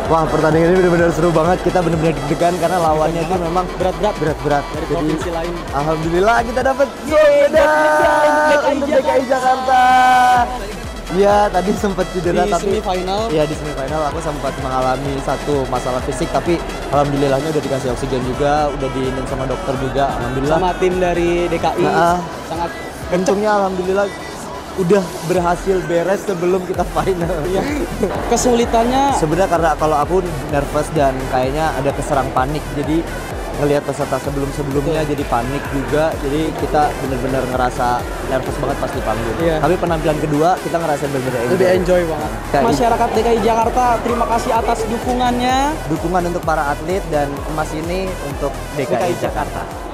Wah, pertandingan ini benar-benar seru banget. Kita benar-benar deg-degan karena lawannya itu memang berat-berat. Dari Jadi provinsi lain. alhamdulillah kita dapat gold medal untuk DKI Jakarta. Iya, tadi sempat cedera Di tapi semifinal. Iya, di semifinal aku sempat mengalami satu masalah fisik, tapi alhamdulillahnya udah dikasih oksigen juga, udah diinin sama dokter juga. Alhamdulillah. Sama tim dari DKI sangat Untungnya alhamdulillah udah berhasil beres sebelum kita final. Iya. Kesulitannya Sebenarnya karena kalau aku nervous dan kayaknya ada keserang panik, jadi ngelihat peserta sebelumnya jadi panik juga, jadi kita bener-bener ngerasa nervous banget pas di panggung. Iya. Tapi penampilan kedua kita ngerasain bener-bener lebih enjoy banget. Kayak Masyarakat DKI Jakarta, terima kasih atas dukungannya. dukungan untuk para atlet dan emas ini untuk DKI Jakarta.